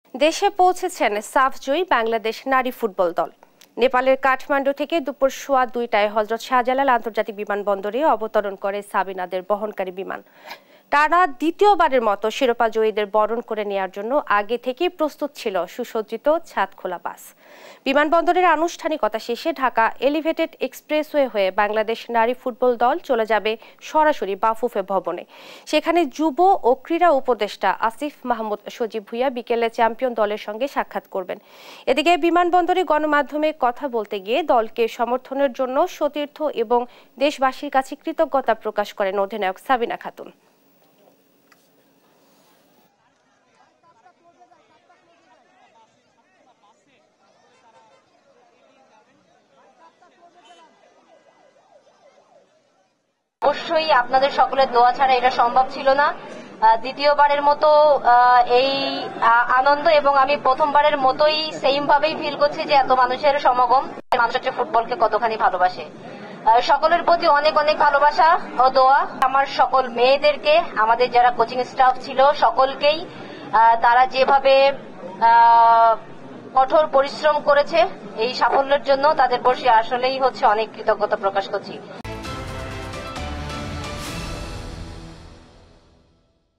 দেশে পৌঁছেছেন সাফ জয়ী বাংলাদেশ নারী ফুটবল দল। নেপালের কাঠমান্ডু থেকে দুপুর 2:15টায় হযরত শাহজালাল আন্তর্জাতিক বিমানবন্দরে অবতরণ করে সাবিনাদের বহনকারী বিমান। টানা দ্বিতীয়বারের মতো শিরোপা জয়ীদের বরণ করে নেওয়ার জন্য আগে থেকেই প্রস্তুত ছিল সুসজ্জিত ছাদখোলা বাস। বিমানবন্দরের আনুষ্ঠানিকতা শেষে ঢাকা এলিভেটেড এক্সপ্রেসওয়ে হয়ে বাংলাদেশ নারী ফুটবল দল চলে যাবে সরাসরি বাফুফে ভবনে। সেখানে যুব ও ক্রীড়া উপদেষ্টা আসিফ মাহমুদ সজীব ভুঁইয়া বিকেলে চ্যাম্পিয়ন দলের সঙ্গে সাক্ষাৎ করবেন। এদিকে বিমানবন্দরে গণমাধ্যমে কথা বলতে গিয়ে দলকে সমর্থনের জন্য সতীর্থ এবং দেশবাসীর কাছে কৃতজ্ঞতা প্রকাশ করেন অধিনায়ক সাবিনা খাতুন। অবশ্যই আপনাদের সকলের দোয়া ছাড়া এটা সম্ভব ছিল না। দ্বিতীয়বারের মতো এই আনন্দ, এবং আমি প্রথমবারের মতোই সেম ভাবেই ফিল করছি যে এত মানুষের সমাগম, মানুষের ফুটবলকে কতখানি ভালোবাসে। সকলের প্রতি অনেক অনেক ভালোবাসা ও দোয়া। আমার সকল মেয়েদেরকে, আমাদের যারা কোচিং স্টাফ ছিল সকলকেই, তারা যেভাবে কঠোর পরিশ্রম করেছে এই সাফল্যের জন্য, তাদের প্রতি আসলেই অনেক কৃতজ্ঞতা প্রকাশ করছি।